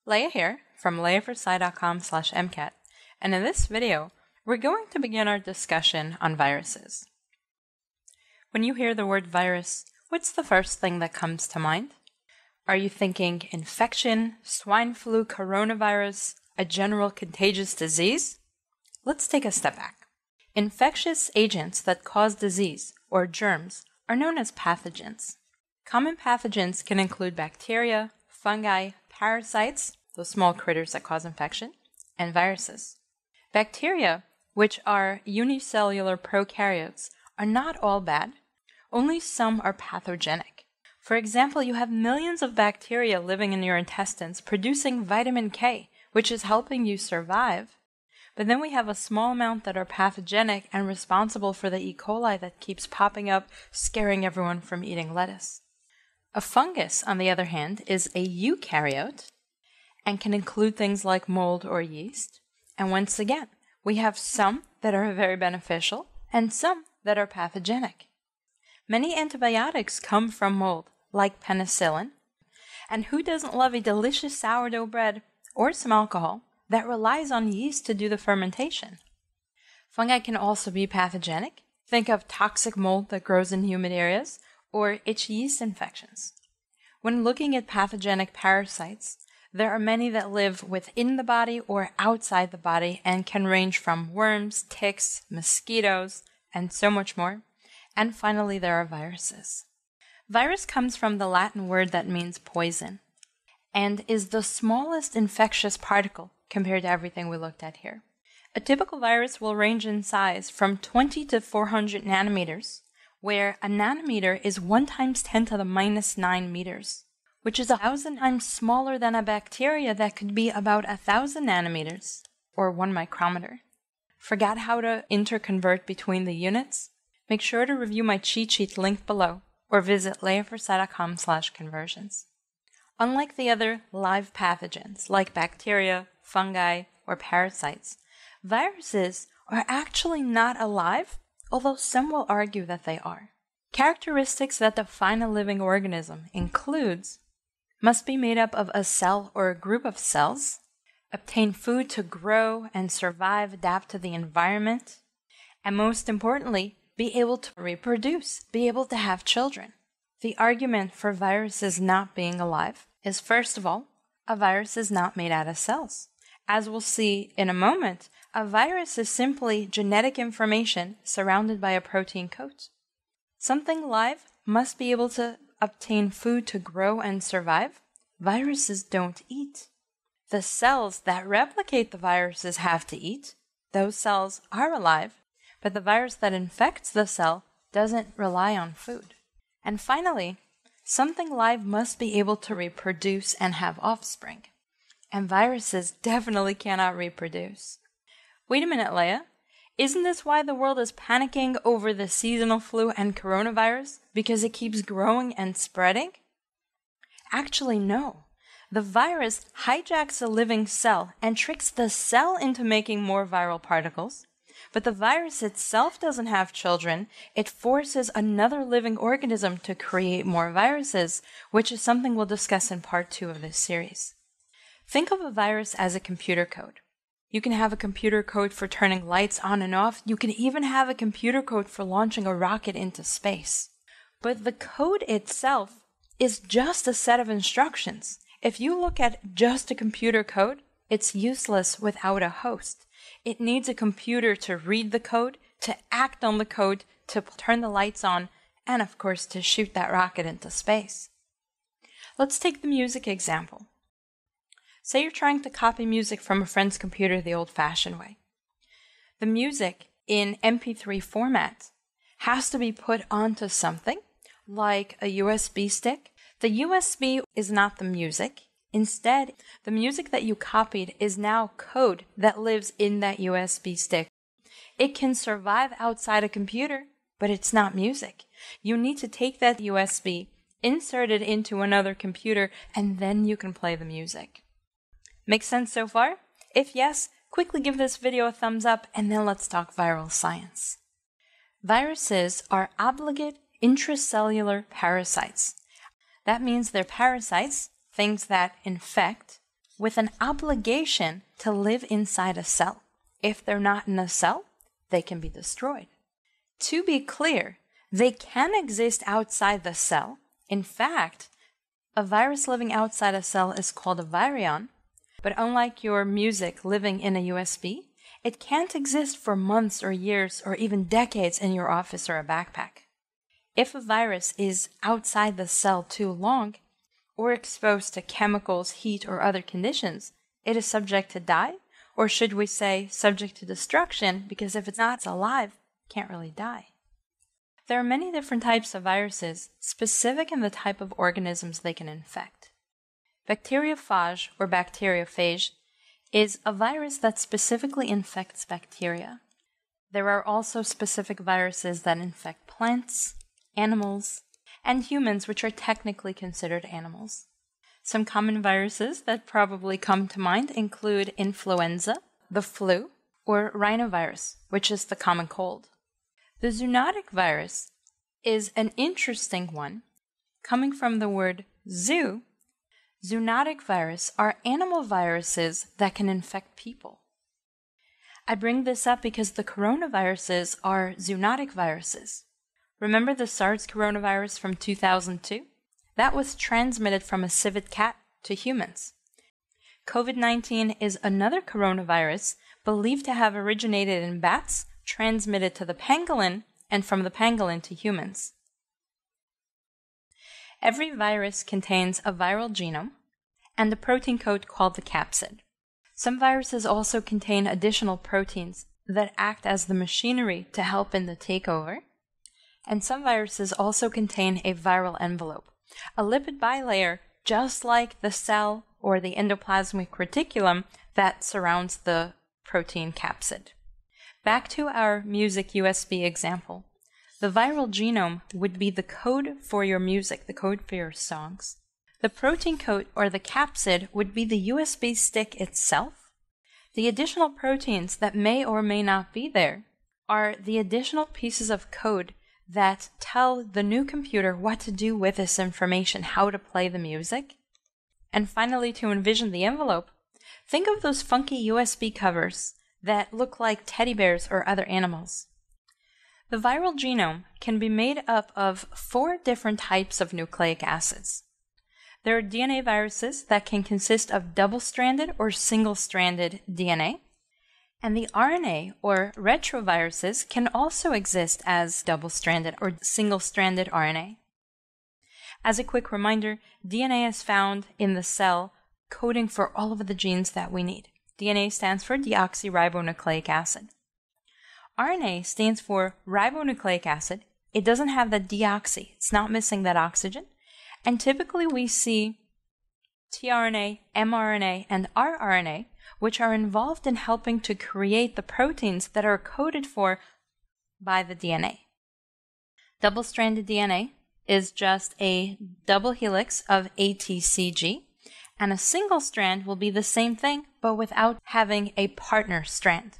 Leah here from leahforsci.com/MCAT, and in this video, we're going to begin our discussion on viruses. When you hear the word virus, what's the first thing that comes to mind? Are you thinking infection, swine flu, coronavirus, a general contagious disease? Let's take a step back. Infectious agents that cause disease, or germs, are known as pathogens. Common pathogens can include bacteria, fungi, parasites, those small critters that cause infection, and viruses. Bacteria, which are unicellular prokaryotes, are not all bad. Only some are pathogenic. For example, you have millions of bacteria living in your intestines producing vitamin K, which is helping you survive. But then we have a small amount that are pathogenic and responsible for the E. coli that keeps popping up, scaring everyone from eating lettuce. A fungus, on the other hand, is a eukaryote and can include things like mold or yeast. And once again, we have some that are very beneficial and some that are pathogenic. Many antibiotics come from mold, like penicillin. And who doesn't love a delicious sourdough bread or some alcohol that relies on yeast to do the fermentation? Fungi can also be pathogenic. Think of toxic mold that grows in humid areas, or itchy yeast infections. When looking at pathogenic parasites, there are many that live within the body or outside the body and can range from worms, ticks, mosquitoes, and so much more. And finally, there are viruses. Virus comes from the Latin word that means poison and is the smallest infectious particle compared to everything we looked at here. A typical virus will range in size from 20 to 400 nanometers, where a nanometer is 1 × 10⁻⁹ meters, which is 1,000 times smaller than a bacteria that could be about 1,000 nanometers, or 1 micrometer. Forgot how to interconvert between the units? Make sure to review my cheat sheet linked below, or visit leahforsci.com/conversions. Unlike the other live pathogens, like bacteria, fungi, or parasites, viruses are actually not alive, although some will argue that they are. Characteristics that define a living organism includes must be made up of a cell or a group of cells, obtain food to grow and survive, adapt to the environment, and most importantly, be able to reproduce, be able to have children. The argument for viruses not being alive is, first of all, a virus is not made out of cells. As we'll see in a moment, a virus is simply genetic information surrounded by a protein coat. Something live must be able to obtain food to grow and survive. Viruses don't eat. The cells that replicate the viruses have to eat. Those cells are alive, but the virus that infects the cell doesn't rely on food. And finally, something live must be able to reproduce and have offspring. And viruses definitely cannot reproduce. Wait a minute, Leah. Isn't this why the world is panicking over the seasonal flu and coronavirus? Because it keeps growing and spreading? Actually, no. The virus hijacks a living cell and tricks the cell into making more viral particles. But the virus itself doesn't have children. It forces another living organism to create more viruses, which is something we'll discuss in part 2 of this series. Think of a virus as a computer code. You can have a computer code for turning lights on and off. You can even have a computer code for launching a rocket into space. But the code itself is just a set of instructions. If you look at just a computer code, it's useless without a host. It needs a computer to read the code, to act on the code, to turn the lights on, and of course to shoot that rocket into space. Let's take the music example. Say you're trying to copy music from a friend's computer the old-fashioned way. The music in MP3 format has to be put onto something like a USB stick. The USB is not the music. Instead, the music that you copied is now code that lives in that USB stick. It can survive outside a computer, but it's not music. You need to take that USB, insert it into another computer, and then you can play the music. Make sense so far? If yes, quickly give this video a thumbs up, and then let's talk viral science. Viruses are obligate intracellular parasites. That means they're parasites, things that infect with an obligation to live inside a cell. If they're not in a cell, they can be destroyed. To be clear, they can exist outside the cell. In fact, a virus living outside a cell is called a virion, but unlike your music living in a USB, it can't exist for months or years or even decades in your office or a backpack. If a virus is outside the cell too long, or exposed to chemicals, heat, or other conditions, it is subject to die, or should we say subject to destruction, because if it's not alive, it can't really die. There are many different types of viruses, specific in the type of organisms they can infect. Bacteriophage or bacteriophage is a virus that specifically infects bacteria. There are also specific viruses that infect plants, animals, and humans, which are technically considered animals. Some common viruses that probably come to mind include influenza, the flu, or rhinovirus, which is the common cold. The zoonotic virus is an interesting one. Coming from the word zoo, zoonotic virus are animal viruses that can infect people. I bring this up because the coronaviruses are zoonotic viruses. Remember the SARS coronavirus from 2002? That was transmitted from a civet cat to humans. COVID-19 is another coronavirus believed to have originated in bats, transmitted to the pangolin, and from the pangolin to humans. Every virus contains a viral genome and a protein code called the capsid. Some viruses also contain additional proteins that act as the machinery to help in the takeover. And some viruses also contain a viral envelope, a lipid bilayer just like the cell or the endoplasmic reticulum that surrounds the protein capsid. Back to our music USB example. The viral genome would be the code for your music, the code for your songs. The protein code or the capsid would be the USB stick itself. The additional proteins that may or may not be there are the additional pieces of code that tell the new computer what to do with this information, how to play the music. And finally, to envision the envelope, think of those funky USB covers that look like teddy bears or other animals. The viral genome can be made up of 4 different types of nucleic acids. There are DNA viruses that can consist of double-stranded or single-stranded DNA. And the RNA, or retroviruses, can also exist as double-stranded or single-stranded RNA. As a quick reminder, DNA is found in the cell coding for all of the genes that we need. DNA stands for deoxyribonucleic acid. RNA stands for ribonucleic acid. It doesn't have that deoxy. It's not missing that oxygen. And typically we see tRNA, mRNA, and rRNA, which are involved in helping to create the proteins that are coded for by the DNA. Double-stranded DNA is just a double helix of ATCG, and a single strand will be the same thing, but without having a partner strand.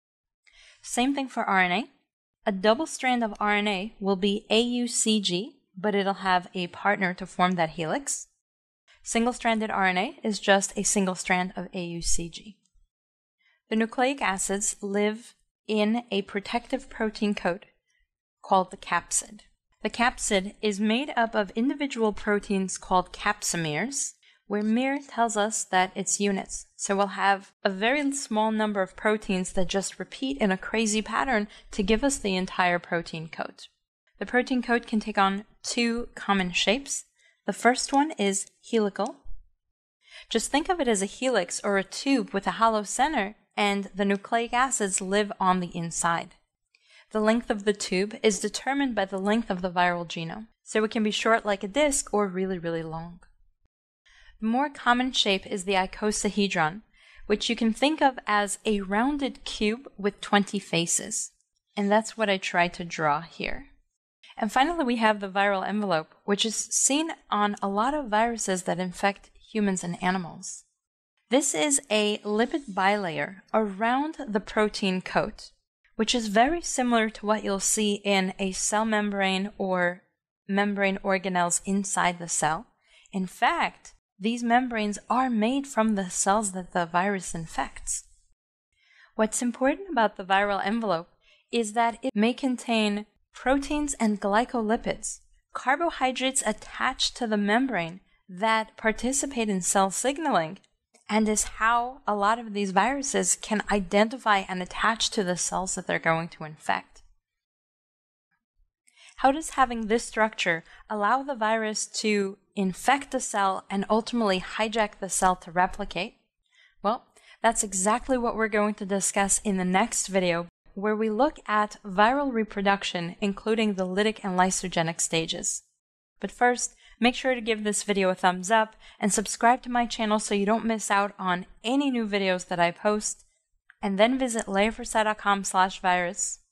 Same thing for RNA. A double strand of RNA will be AUCG, but it'll have a partner to form that helix. Single-stranded RNA is just a single strand of AUCG. The nucleic acids live in a protective protein coat called the capsid. The capsid is made up of individual proteins called capsomeres, where mere tells us that it's units. So we'll have a very small number of proteins that just repeat in a crazy pattern to give us the entire protein coat. The protein coat can take on 2 common shapes. The first one is helical. Just think of it as a helix or a tube with a hollow center, and the nucleic acids live on the inside. The length of the tube is determined by the length of the viral genome, so it can be short like a disc or really, really long. The more common shape is the icosahedron, which you can think of as a rounded cube with 20 faces. And that's what I tried to draw here. And finally, we have the viral envelope, which is seen on a lot of viruses that infect humans and animals. This is a lipid bilayer around the protein coat, which is very similar to what you'll see in a cell membrane or membrane organelles inside the cell. In fact, These membranes are made from the cells that the virus infects. What's important about the viral envelope is that it may contain proteins and glycolipids, carbohydrates attached to the membrane that participate in cell signaling, and is how a lot of these viruses can identify and attach to the cells that they're going to infect. How does having this structure allow the virus to infect the cell and ultimately hijack the cell to replicate? Well, that's exactly what we're going to discuss in the next video, where we look at viral reproduction, including the lytic and lysogenic stages. But first, make sure to give this video a thumbs up and subscribe to my channel so you don't miss out on any new videos that I post. And then visit leahforsyth.com/virus